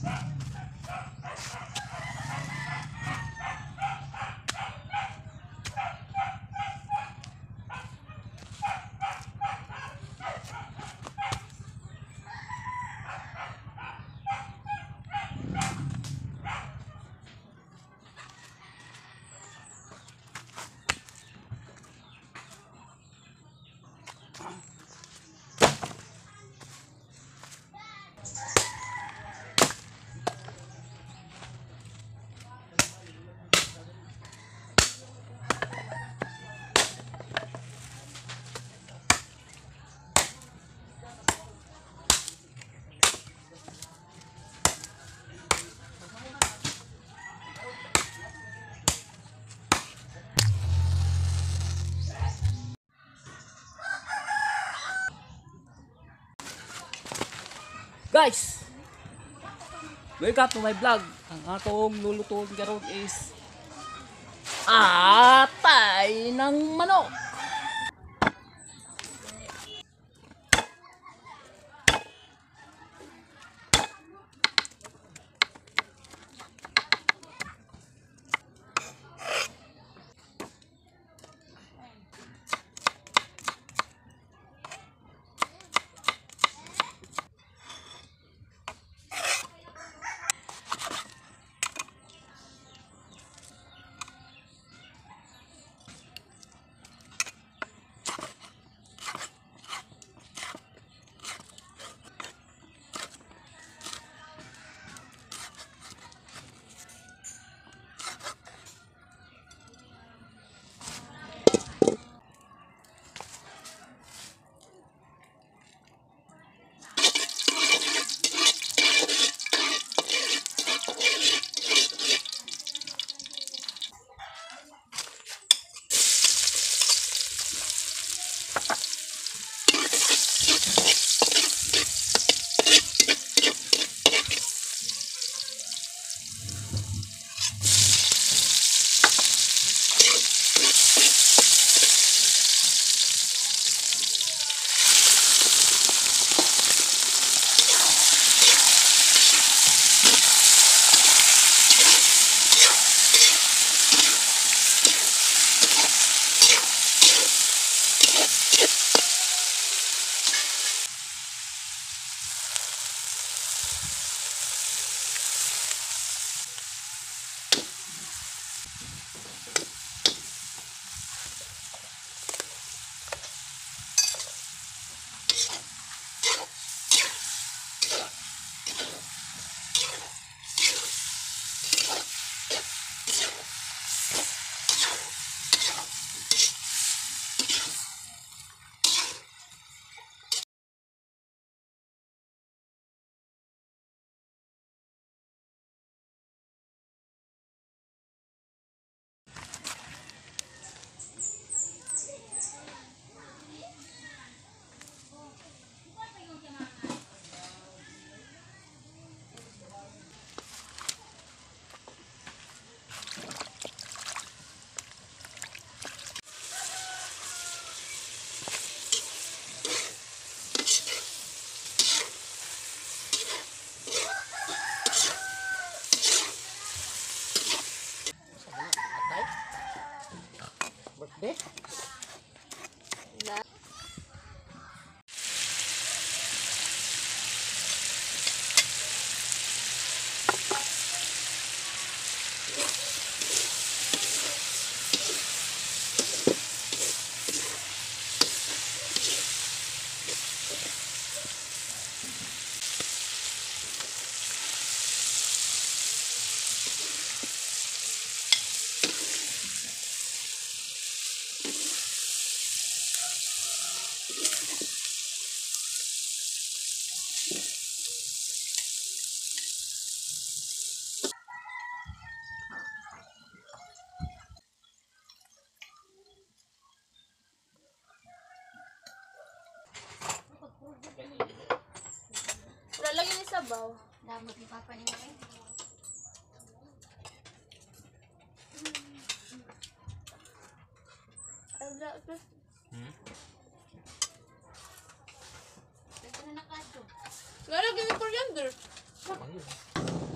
Guys, welcome to my vlog. Ang atong lulutuin karon is atay ng manok. Birthday? Lagi ni sabaw. Damot ni Papa niya eh. Lagi ni coriander.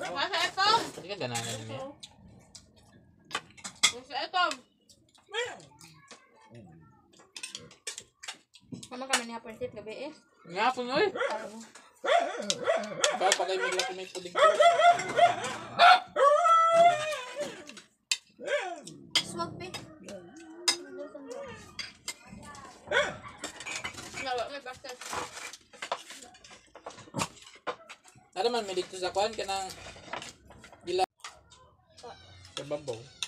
Masa etong. Hindi ka gananan niya. Masa etong. Mama kami niya per tip gabi eh. Nga po nyo eh. Parang Para pagay may laki may pudig. swag pe. Nawa may basket. Ano man may dito sa kuhan ka ng gila. Sa babaw.